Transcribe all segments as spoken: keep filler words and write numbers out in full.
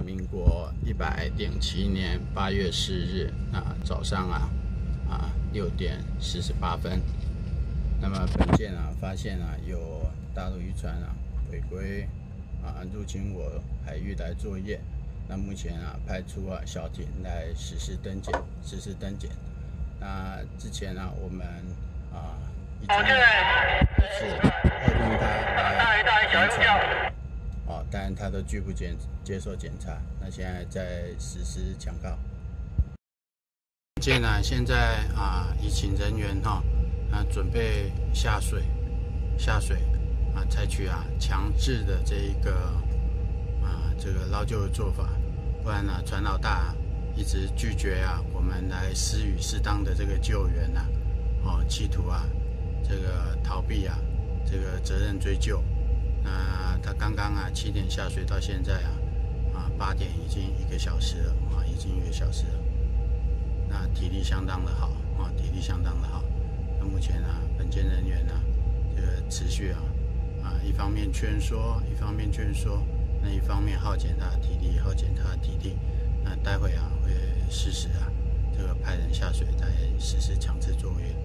民国一百零七年八月四日啊早上啊啊六点四十八分。那么本舰啊发现啊有大陆渔船啊违规啊入侵我海域来作业。那目前啊派出啊小艇来实施登检，实施登检。那之前啊我们啊已经是二令他来登船。 哦，但他都拒不检接受检查。那现在在实施抢告。舰呢，现在啊，已请人员哈啊准备下水，下水啊，采取啊强制的这一个啊这个捞救的做法，不然呢，船老大一直拒绝啊我们来施予适当的这个救援呐、啊，哦，企图啊这个逃避啊这个责任追究。 那他刚刚啊七点下水到现在啊啊八点已经一个小时了啊，已经一个小时了。那体力相当的好啊，体力相当的好。那目前啊本舰人员呢、啊，这个持续啊啊一方面劝说，一方面劝说，那一方面耗减他的体力，耗减他的体力。那待会啊会适时啊这个派人下水来实施强制作业。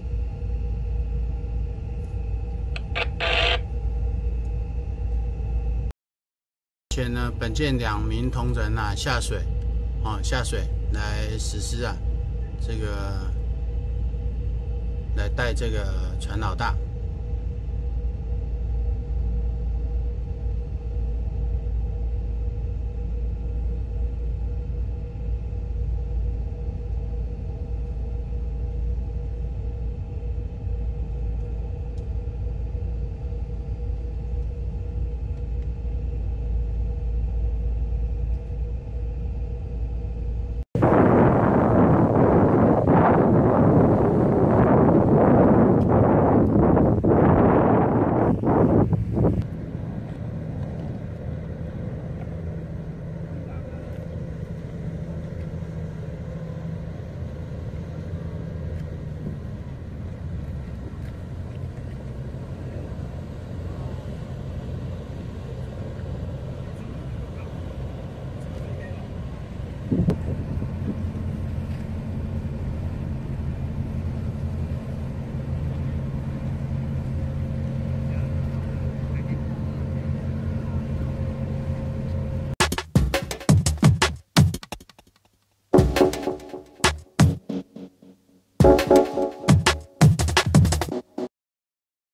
前呢，本舰两名同仁啊下水，哦下水来实施啊这个来带这个船老大